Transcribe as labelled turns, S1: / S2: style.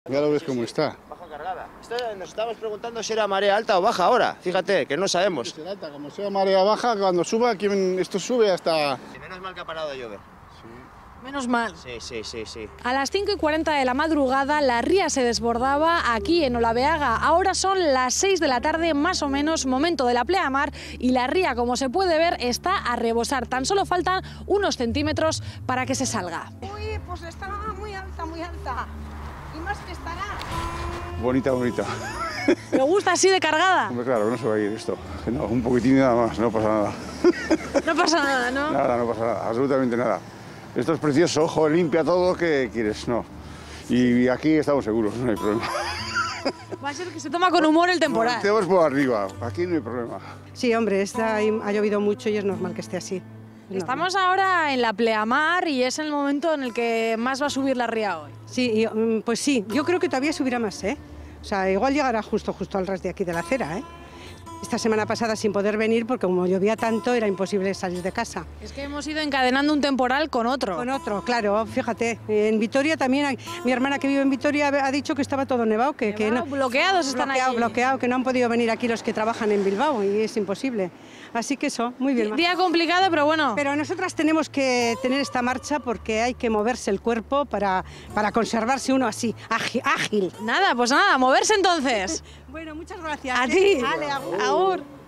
S1: Ya lo ves cómo está.
S2: Baja cargada. Nos estábamos preguntando si era marea alta o baja ahora. Fíjate, que no sabemos.
S1: Será alta, como sea marea baja, cuando suba, esto sube hasta...
S2: Menos mal que ha parado de llover.
S3: Menos mal.
S2: Sí.
S3: A las 5:40 de la madrugada, la ría se desbordaba aquí en Olabeaga. Ahora son las 6 de la tarde, más o menos, momento de la pleamar, y la ría, como se puede ver, está a rebosar. Tan solo faltan unos centímetros para que se salga.
S4: Uy, pues estará muy alta, muy alta. Y más que estará.
S1: Bonita.
S3: ¿Le gusta así de cargada?
S1: Hombre, claro, que no se va a ir esto. Que no, un poquitín y nada más, no pasa nada.
S3: No pasa nada, ¿no?
S1: Nada, no pasa nada, absolutamente nada. Esto es precioso, ojo, limpia todo, ¿qué quieres? No. Y aquí estamos seguros, no hay problema.
S3: Va a ser que se toma con humor el temporal.
S1: Estamos por arriba, aquí no hay problema.
S4: Sí, hombre, ha llovido mucho y es normal que esté así.
S3: Estamos ahora en la pleamar y es el momento en el que más va a subir la ría hoy.
S4: Sí, pues sí, yo creo que todavía subirá más, ¿eh? O sea, igual llegará justo al ras de aquí de la acera, ¿eh? Esta semana pasada sin poder venir porque como llovía tanto era imposible salir de casa.
S3: Es que hemos ido encadenando un temporal con otro.
S4: Con otro, claro, fíjate. En Vitoria también, mi hermana que vive en Vitoria ha dicho que estaba todo nevado, que no,
S3: bloqueados están allí.
S4: Bloqueado, que no han podido venir aquí los que trabajan en Bilbao y es imposible. Así que eso, muy bien.
S3: Día complicado, pero bueno.
S4: Pero nosotras tenemos que tener esta marcha porque hay que moverse el cuerpo para conservarse uno así, ágil.
S3: Nada, pues nada, moverse entonces.
S4: Bueno, muchas gracias.
S3: A ti.
S4: Vale,
S3: Agur.